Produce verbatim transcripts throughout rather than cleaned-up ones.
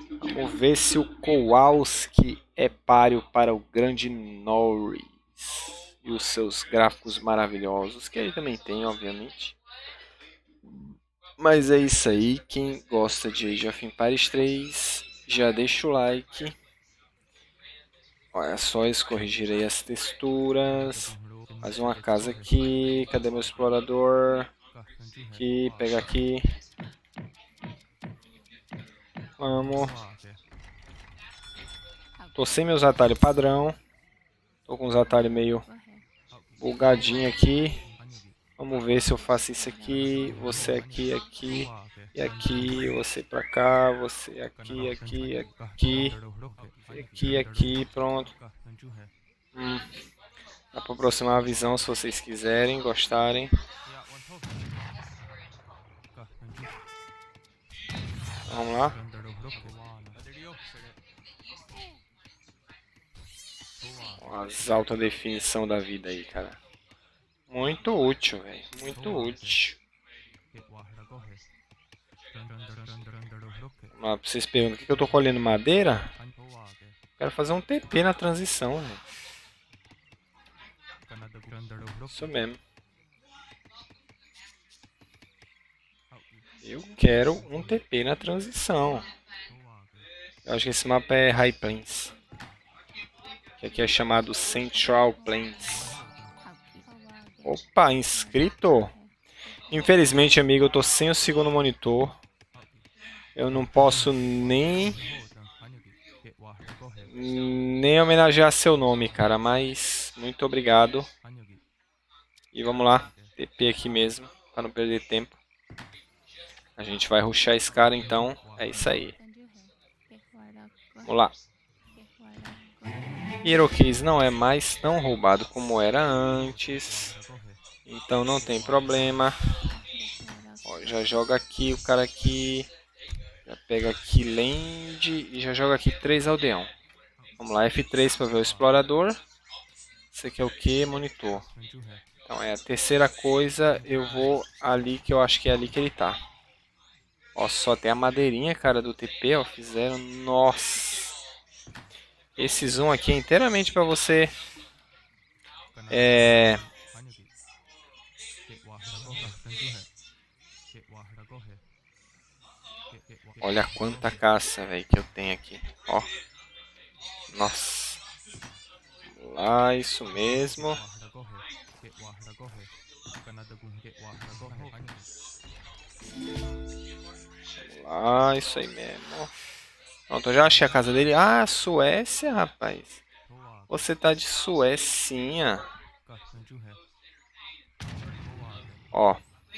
Vamos ver se o Kowalski é páreo para o grande Norris e os seus gráficos maravilhosos, que ele também tem, obviamente. Mas é isso aí, quem gosta de Age of Empires três, já deixa o like. Olha só, corrigirei as texturas. Mais uma casa aqui, cadê meu explorador? Aqui, pega aqui. Vamos. Tô sem meus atalhos padrão. Tô com os atalhos meio bugadinho aqui. Vamos ver se eu faço isso aqui. Você aqui, aqui e aqui. Você pra cá. Você aqui, aqui, aqui. Aqui, aqui. Pronto. Hum. Dá pra aproximar a visão se vocês quiserem, gostarem. Vamos lá. As alta definição da vida aí, cara. Muito útil, velho. Muito útil. Vamos lá, pra vocês perguntam, por que eu tô colhendo madeira? Quero fazer um T P na transição, velho. Isso mesmo. Eu quero um T P na transição. Eu acho que esse mapa é High Plains. Que aqui é chamado Central Plains. Opa, inscrito. Infelizmente, amigo, eu tô sem o segundo monitor. Eu não posso nem... Nem homenagear seu nome, cara. Mas, muito obrigado. E vamos lá. T P aqui mesmo, para não perder tempo. A gente vai rushar esse cara, então. É isso aí. Vamos lá. Iroquês não é mais tão roubado como era antes. Então não tem problema. Ó, já joga aqui o cara aqui. Já pega aqui land e já joga aqui três aldeão. Vamos lá, F três para ver o explorador. Esse aqui é o que? Monitor. Então é a terceira coisa. Eu vou ali, que eu acho que é ali que ele tá. Ó, só tem a madeirinha, cara, do T P, ó, fizeram, nossa. Esse zoom aqui é inteiramente para você é... Olha quanta caça, velho, que eu tenho aqui, ó. Nossa. Vamos lá, isso mesmo. Vamos lá, isso aí mesmo. Pronto, eu já achei a casa dele. Ah, Suécia, rapaz. Você tá de Suécia. Ó.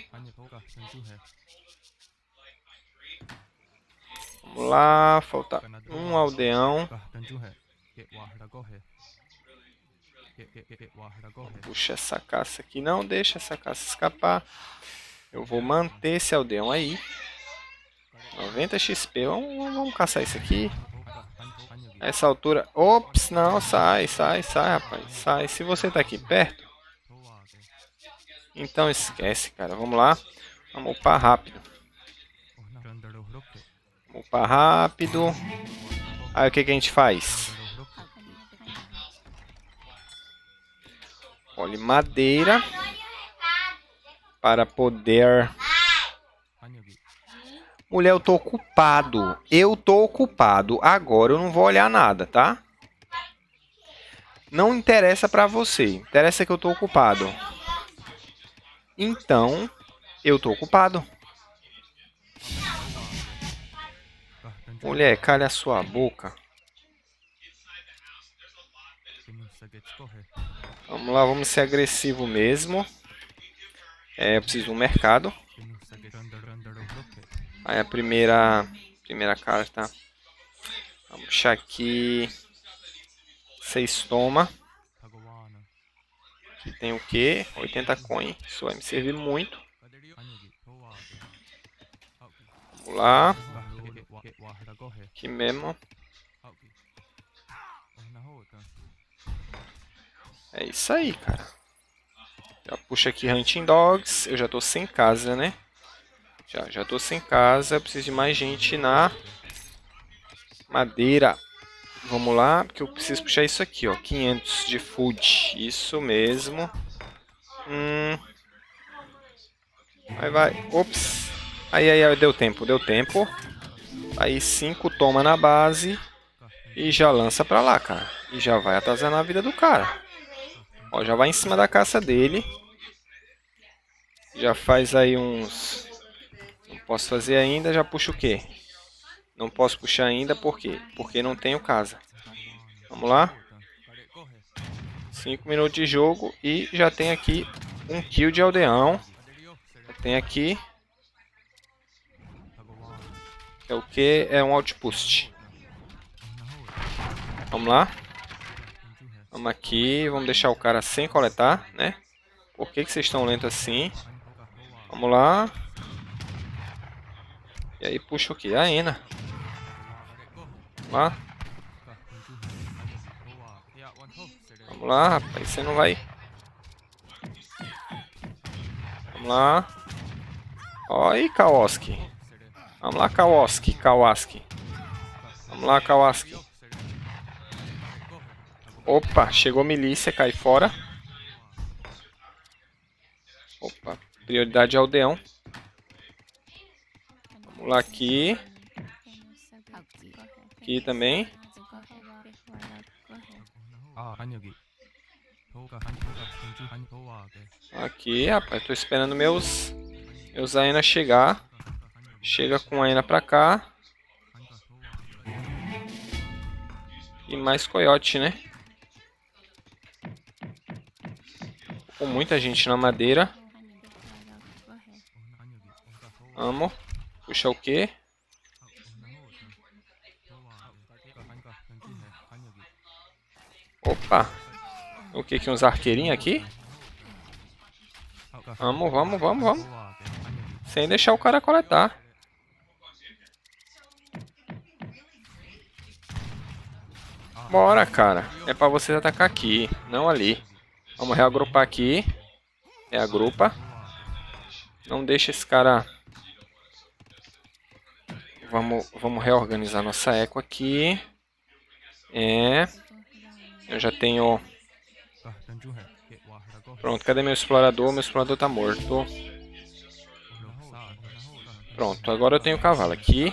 Vamos lá, falta um aldeão. Puxa essa caça aqui, não deixa essa caça escapar. Eu vou manter esse aldeão aí. noventa X P, vamos, vamos caçar isso aqui. Essa altura, ops, não, sai, sai, sai, rapaz, sai. Se você tá aqui perto, então esquece, cara. Vamos lá, vamos upar rápido. Vamos upar rápido. Aí o que, que a gente faz? Olha, madeira para poder... Mulher, eu tô ocupado. Eu tô ocupado. Agora eu não vou olhar nada, tá? Não interessa pra você. Interessa que eu tô ocupado. Então, eu tô ocupado. Mulher, calha a sua boca. Vamos lá, vamos ser agressivo mesmo. É, eu preciso de um mercado. Aí a primeira, primeira carta. Vamos puxar aqui. Seis toma. Aqui tem o que? oitenta coin. Isso vai me servir muito. Vamos lá. Aqui mesmo. É isso aí, cara. Já puxa aqui Hunting Dogs. Eu já tô sem casa, né? Já, já tô sem casa. Eu preciso de mais gente na Madeira. Vamos lá, porque eu preciso puxar isso aqui, ó. quinhentos de food. Isso mesmo. Hum. Vai, vai. Ops. Aí, aí, aí, deu tempo, deu tempo. Aí cinco toma na base. E já lança pra lá, cara. E já vai atazanando a vida do cara. Ó, já vai em cima da caça dele. Já faz aí uns... Não posso fazer ainda, já puxa o quê? Não posso puxar ainda, por quê? Porque não tenho casa. Vamos lá. cinco minutos de jogo e já tem aqui um kill de aldeão. Já tem aqui... É o que? É um outpost. Vamos lá. Vamos aqui, vamos deixar o cara sem coletar, né? Por que que vocês estão lentos assim? Vamos lá. E aí puxa o que? A Ena. Vamos lá. Vamos lá, rapaz. Você não vai... Vamos lá. Ó aí, Kawasaki. Vamos lá, Kawasaki. Kawasaki. Vamos lá, Kawasaki. Opa, chegou milícia, cai fora. Opa, prioridade aldeão. Vamos lá aqui. Aqui também. Aqui, rapaz, tô esperando meus meus Aena chegar. Chega com a Aena pra cá. E mais coiote, né? Com muita gente na madeira. Vamos. Puxa o quê? Opa. O que que uns arqueirinhos aqui? Vamos, vamos, vamos, vamos. Sem deixar o cara coletar. Bora, cara. É pra vocês atacar aqui, não ali. Vamos reagrupar aqui. Reagrupa. Não deixa esse cara... Vamos, vamos reorganizar nossa eco aqui. É. Eu já tenho... Pronto, cadê meu explorador? Meu explorador tá morto. Pronto, agora eu tenho o cavalo aqui.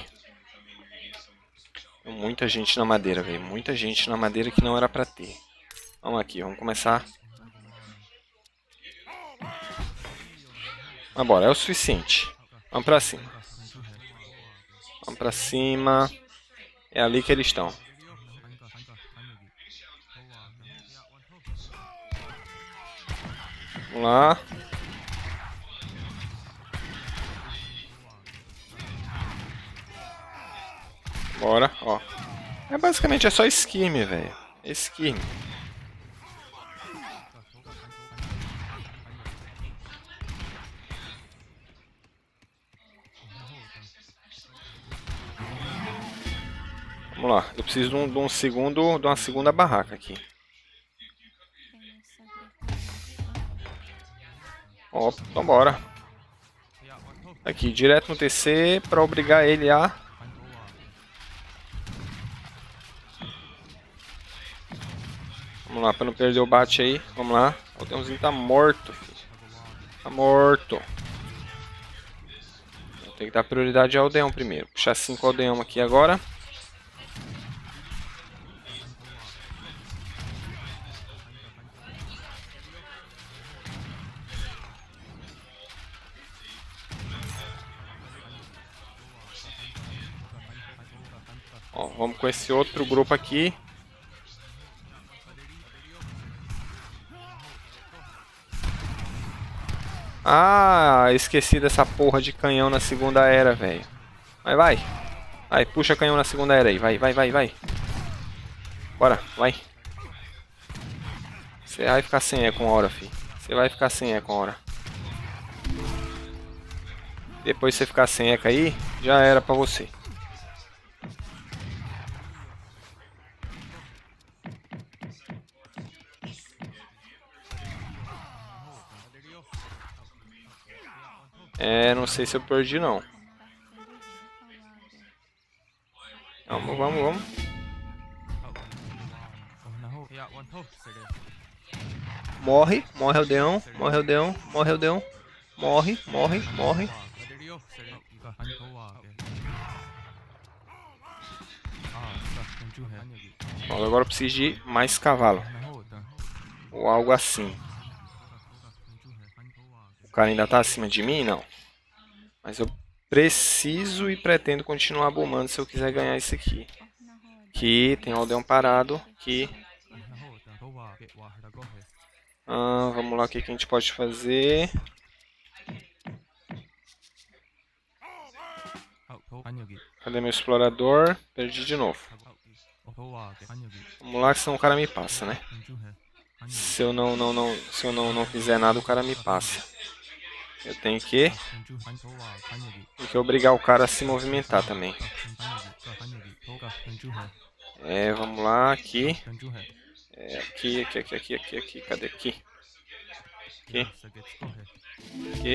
Muita gente na madeira, velho. Muita gente na madeira que não era pra ter. Vamos aqui, vamos começar. Mas bora, é o suficiente. Vamos pra cima. Vamos pra cima. É ali que eles estão. Vamos lá. Bora, ó. É basicamente é só esquime, velho. Esquime. Vamos lá. Eu preciso de um, de um segundo, de uma segunda barraca aqui. Ó, então bora. Aqui, direto no T C para obrigar ele a... Vamos lá, para não perder o bate aí. Vamos lá. O aldeãozinho tá morto, filho. Tá morto. Tem que dar prioridade ao aldeão primeiro. Puxar cinco aldeão aqui agora. Ó, vamos com esse outro grupo aqui. Ah, esqueci dessa porra de canhão na segunda era, velho. Vai, vai. Vai, puxa canhão na segunda era aí. Vai, vai, vai, vai. Bora, vai. Você vai ficar sem eco uma hora, fi. Você vai ficar sem eco uma hora. Depois você ficar sem eco aí, já era pra você. É, não sei se eu perdi não. Vamos, vamos, vamos. Morre, morre aldeão, morre aldeão, morre aldeão. Morre, morre, morre. Bom, agora eu preciso de mais cavalo. Ou algo assim. O cara ainda tá acima de mim? Não. Mas eu preciso e pretendo continuar bombando se eu quiser ganhar isso aqui. Aqui tem um aldeão parado. Aqui. Ah, vamos lá, o que, que a gente pode fazer? Cadê meu explorador? Perdi de novo. Vamos lá, que senão o cara me passa, né? Se eu não, não, não, se eu não, não fizer nada, o cara me passa. Eu tenho que, tenho que obrigar o cara a se movimentar também. É, vamos lá, aqui. É, aqui, aqui, aqui, aqui, aqui, aqui. Cadê aqui? Aqui. Aqui.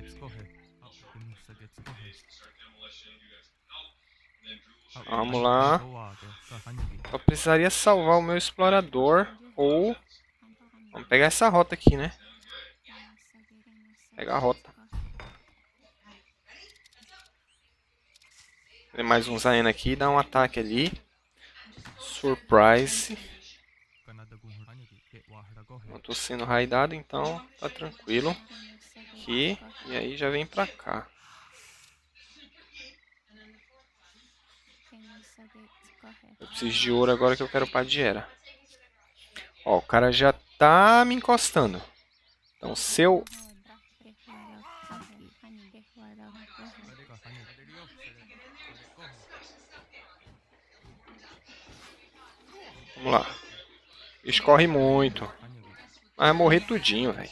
Vamos lá. Só precisaria salvar o meu explorador. Ou... Vamos pegar essa rota aqui, né? Pega a rota. Tem mais um Zaena aqui. Dá um ataque ali. Surprise. Não tô sendo raidado, então tá tranquilo. Aqui. E aí já vem pra cá. Eu preciso de ouro agora que eu quero Padiera. Ó, o cara já tá me encostando. Então se eu... Vamos lá. Escorre muito. Vai morrer tudinho, velho.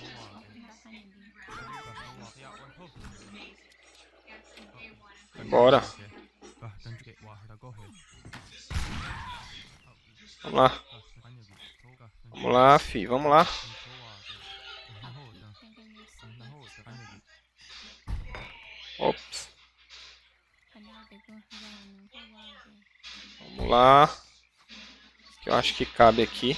Bora. Vamos lá. Vamos lá, fi. Vamos lá. Ops. Vamos lá. Que eu acho que cabe aqui.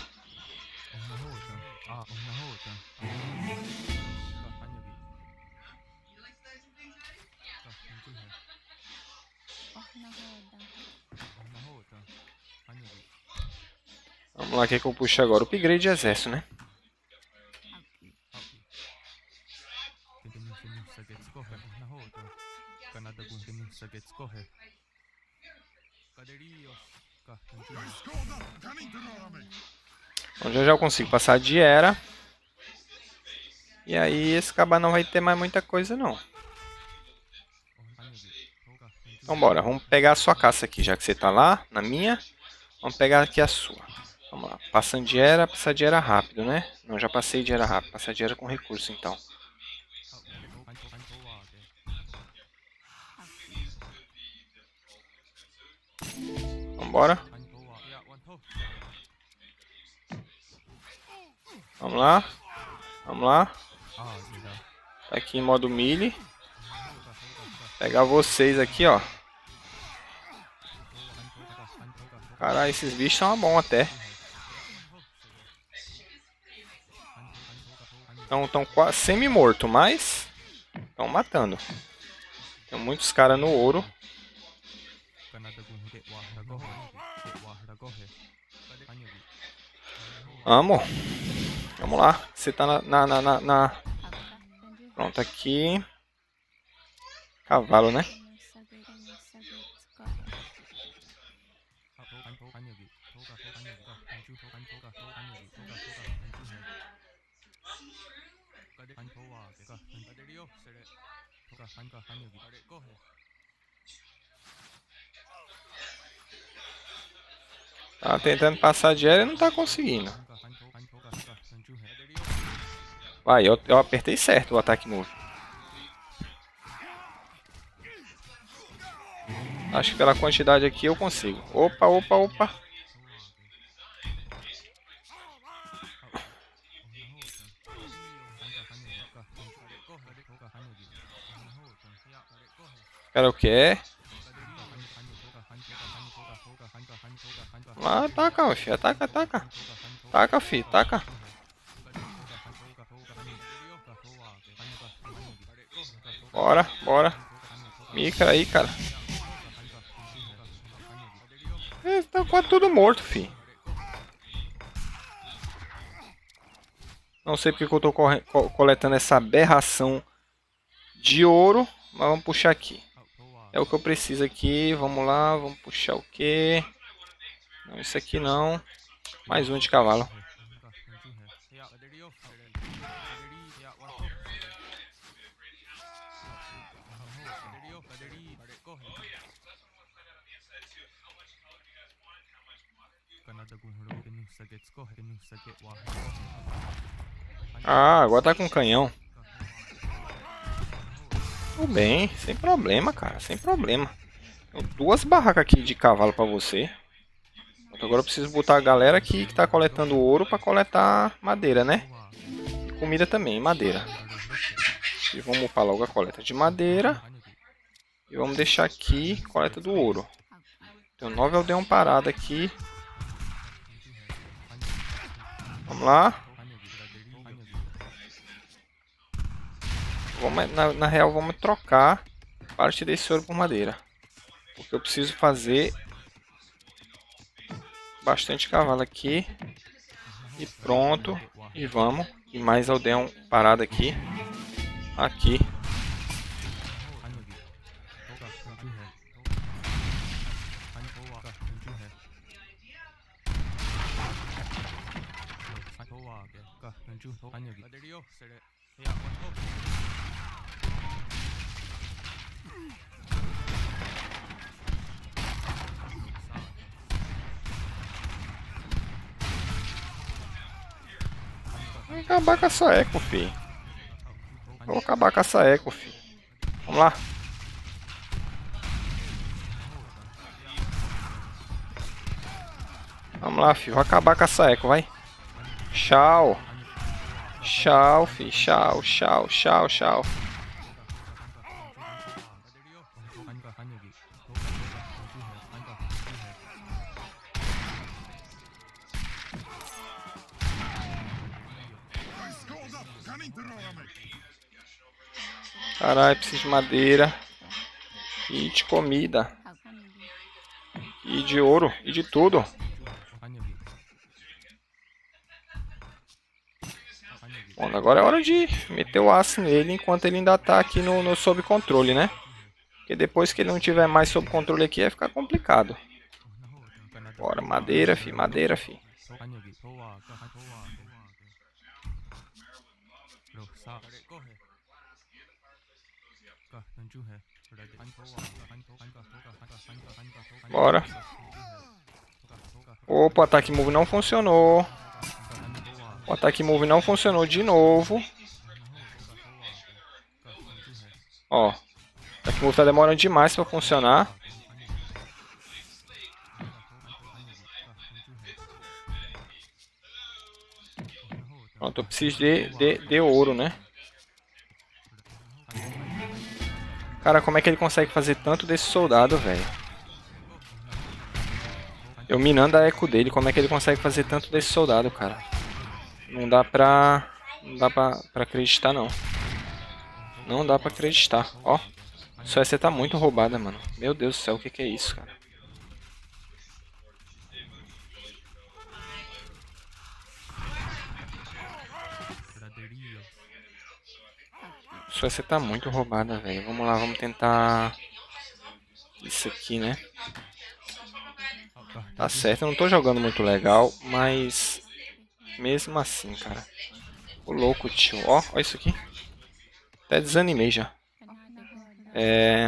Vamos lá, o que, é que eu puxo agora? O upgrade de exército, né? Então já já eu consigo passar de era. E aí esse cabra não vai ter mais muita coisa não. Então bora, vamos pegar a sua caça aqui, já que você tá lá, na minha. Vamos pegar aqui a sua. Vamos lá, passando de era, passar de era rápido, né? Não, já passei de era rápido, passar de era com recurso então. Vambora. Vamos lá. Vamos lá. Tá aqui em modo melee. Pegar vocês aqui, ó. Caralho, esses bichos são bons até. Então estão quase semi-morto, mas estão matando. Tem muitos caras no ouro. Vamos. Vamos lá. Você tá na, na, na, na, na... Pronto, aqui. Cavalo, né? Tá tentando passar de era e não tá conseguindo. Vai, eu, eu apertei certo o ataque move. Acho que pela quantidade aqui eu consigo. Opa, opa, opa. Era o que? Lá, ataca, meu filho. Ataca, ataca. Taca, filho. Taca. Bora, bora. Micra aí, cara. Eles estão quase tudo morto, filho. Não sei porque que eu tô corre... co coletando essa aberração de ouro. Mas vamos puxar aqui. É o que eu preciso aqui. Vamos lá, vamos puxar o quê? Não, isso aqui não. Mais um de cavalo. Ah, agora tá com canhão. Tudo bem, sem problema, cara, sem problema. Tem duas barracas aqui de cavalo pra você. Agora eu preciso botar a galera aqui que tá coletando ouro pra coletar madeira, né? E comida também, madeira. E vamos upar logo a coleta de madeira. E vamos deixar aqui coleta do ouro. Tem nove aldeão parado aqui. Vamos lá. Vamos, na, na real, vamos trocar parte desse ouro por madeira. Porque eu preciso fazer bastante cavalo aqui. E pronto. E vamos. E mais aldeão parado aqui. Aqui. Vou acabar com essa eco, fi. Vou acabar com essa eco, fi. Vamos lá. Vamos lá, fi. Vou acabar com essa eco, vai. Tchau. Tchau, fi. Tchau, tchau, tchau, tchau. Caralho, preciso de madeira. E de comida. E de ouro. E de tudo. Bom, agora é hora de meter o aço nele enquanto ele ainda tá aqui no, no sob controle, né? Porque depois que ele não tiver mais sob controle aqui vai ficar complicado. Bora, madeira, fi, madeira, fi. Bora. Opa, o ataque move não funcionou. O ataque move não funcionou de novo. Ó. O ataque move tá demorando demais pra funcionar. Pronto, eu preciso de, de, de ouro, né? Cara, como é que ele consegue fazer tanto desse soldado, velho? Eu minando a eco dele, como é que ele consegue fazer tanto desse soldado, cara? Não dá pra... Não dá pra, pra acreditar, não. Não dá pra acreditar. Ó, só essa tá muito roubada, mano. Meu Deus do céu, o que que é isso, cara? Suécia tá muito roubada, velho. Vamos lá, vamos tentar... Isso aqui, né? Tá certo, eu não tô jogando muito legal, mas... Mesmo assim, cara. O louco, tio. Ó, ó isso aqui. Até desanimei já. É...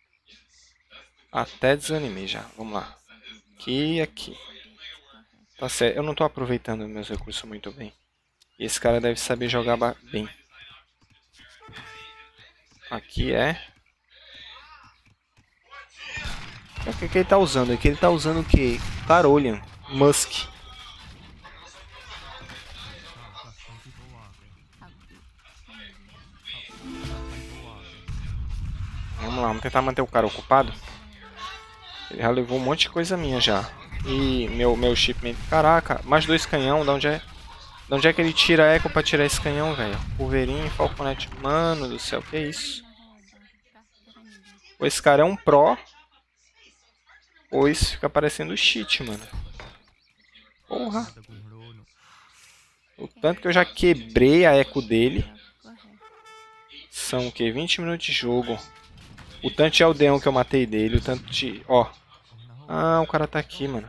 Até desanimei já. Vamos lá. Aqui e aqui. Tá certo, eu não tô aproveitando meus recursos muito bem. E esse cara deve saber jogar bem. Aqui é... O que, que ele tá usando aqui? Ele tá usando o que? Carolian. Musk. Vamos lá, vamos tentar manter o cara ocupado. Ele já levou um monte de coisa minha já. E meu, meu shipment... Caraca, mais dois canhão. De onde é, de onde é que ele tira eco pra tirar esse canhão, velho? Wolverine, Falconet. Mano do céu, que é isso? Ou esse cara é um pro... Ou isso fica parecendo cheat, mano. Porra. O tanto que eu já quebrei a eco dele. São o que? vinte minutos de jogo. O tanto de aldeão que eu matei dele. O tanto de... Ó. Ah, o cara tá aqui, mano.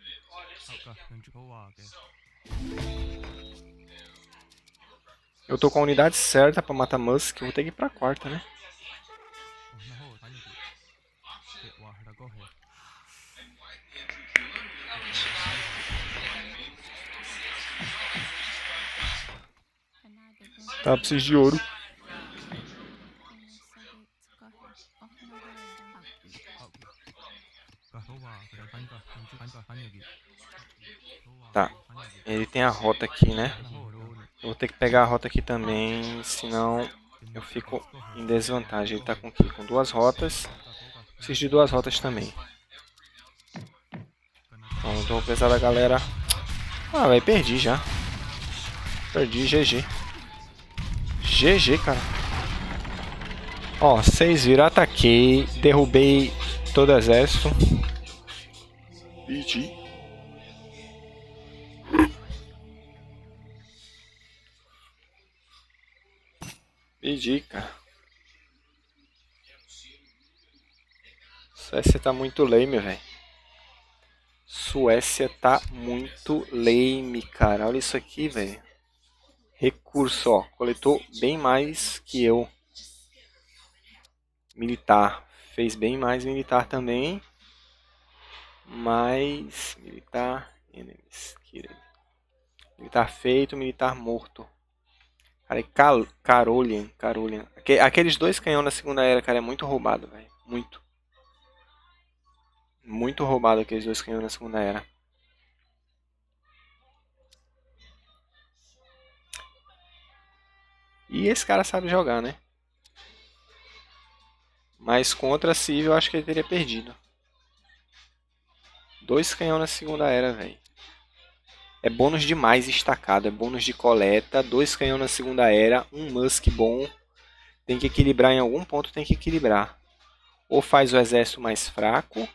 Eu tô com a unidade certa pra matar Musk. Eu vou ter que ir pra quarta, né? Tá, preciso de ouro. Tá. Ele tem a rota aqui, né? Eu vou ter que pegar a rota aqui também, senão eu fico em desvantagem. Ele tá com, aqui, com duas rotas. Preciso de duas rotas também. Então, vou precisar da galera... Ah, velho, perdi já. Perdi, G G. G G, cara. Ó, vocês viram, ataquei, derrubei todo o exército. G G. G G, cara. Suécia tá muito lame, velho. Suécia tá muito lame, cara. Olha isso aqui, velho. Recurso, ó. Coletou bem mais que eu. Militar. Fez bem mais militar também. Mais militar enemies. Militar feito, militar morto. Cara, Cal Carolian, Carolian. Aqueles dois canhões na Segunda Era, cara, é muito roubado, velho. Muito. Muito roubado aqueles dois canhões na Segunda Era. E esse cara sabe jogar, né? Mas contra a Civ eu acho que ele teria perdido. Dois canhões na Segunda Era, velho. É bônus demais estacado, é bônus de coleta. Dois canhões na Segunda Era, um Musk bom. Tem que equilibrar em algum ponto, tem que equilibrar. Ou faz o exército mais fraco,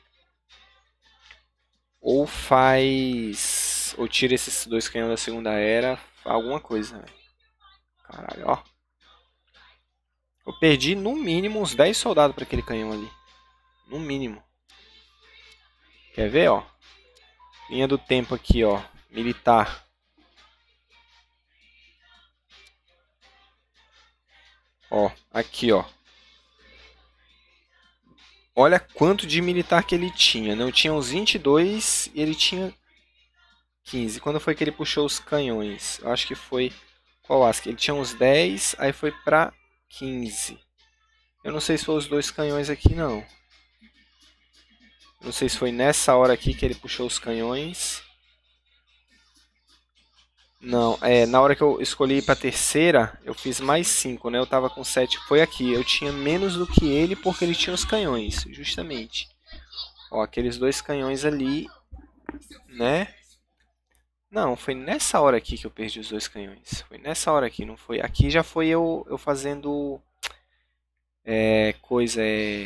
ou faz... Ou tira esses dois canhões da Segunda Era, alguma coisa, velho. Caralho, ó. Eu perdi no mínimo uns dez soldados para aquele canhão ali. No mínimo. Quer ver, ó? Linha do tempo aqui, ó. Militar. Ó, aqui, ó. Olha quanto de militar que ele tinha. Não tinha uns vinte e dois e ele tinha quinze. Quando foi que ele puxou os canhões? Eu acho que foi... Qual asco? Ele tinha uns dez, aí foi pra quinze. Eu não sei se foi os dois canhões aqui, não. Não sei se foi nessa hora aqui que ele puxou os canhões. Não, é, na hora que eu escolhi ir pra terceira, eu fiz mais cinco, né? Eu tava com sete, foi aqui. Eu tinha menos do que ele porque ele tinha os canhões, justamente. Ó, aqueles dois canhões ali, né? Não, foi nessa hora aqui que eu perdi os dois canhões. Foi nessa hora aqui, não foi? Aqui já foi eu, eu fazendo... É, coisa, é...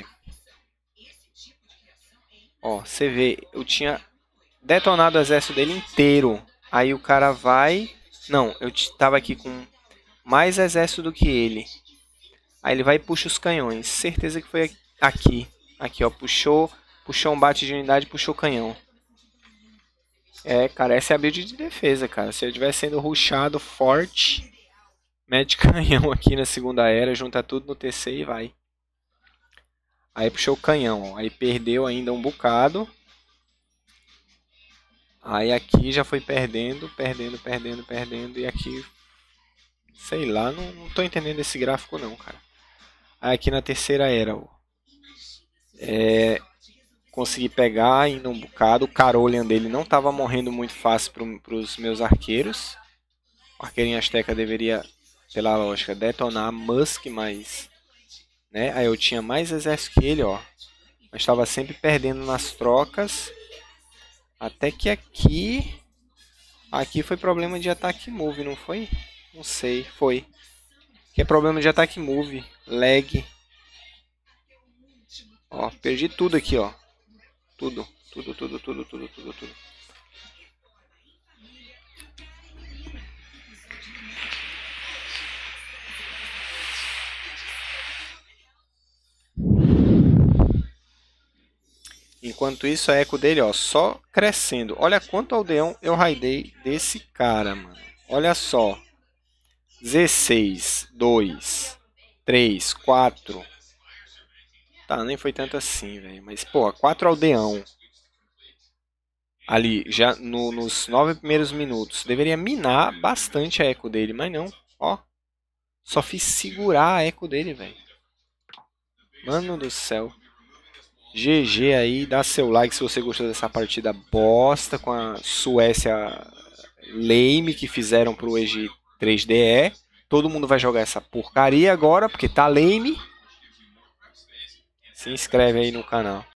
Ó, você vê, eu tinha detonado o exército dele inteiro. Aí o cara vai... Não, eu tava aqui com mais exército do que ele. Aí ele vai e puxa os canhões. Certeza que foi aqui. Aqui, ó, puxou, puxou um bate de unidade, puxou o canhão. É, cara, essa é a build de defesa, cara. Se eu estiver sendo rushado forte, mete canhão aqui na Segunda Era, junta tudo no T C e vai. Aí puxou o canhão, ó. Aí perdeu ainda um bocado. Aí aqui já foi perdendo, perdendo, perdendo, perdendo. E aqui, sei lá, não, não tô entendendo esse gráfico não, cara. Aí aqui na Terceira Era, ó. É... Consegui pegar ainda um bocado. O Carolian dele não estava morrendo muito fácil para os meus arqueiros. O arqueirinho Azteca deveria, pela lógica, detonar Musk, mas... Né? Aí eu tinha mais exército que ele, ó. Mas estava sempre perdendo nas trocas. Até que aqui... Aqui foi problema de ataque move, não foi? Não sei, foi. Que é problema de ataque move. Lag. Ó, perdi tudo aqui, ó. Tudo, tudo, tudo, tudo, tudo, tudo, tudo. Enquanto isso, a eco dele, ó, só crescendo. Olha quanto aldeão eu raidei desse cara, mano. Olha só. dezesseis, dois, três, quatro. Tá, nem foi tanto assim, velho. Mas, pô, quatro aldeão. Ali, já no, nos nove primeiros minutos. Deveria minar bastante a eco dele, mas não. Ó. Só fiz segurar a eco dele, velho. Mano do céu. G G aí, dá seu like se você gostou dessa partida bosta com a Suécia lame que fizeram pro E G três D E. Todo mundo vai jogar essa porcaria agora porque tá lame. Se inscreve aí no canal.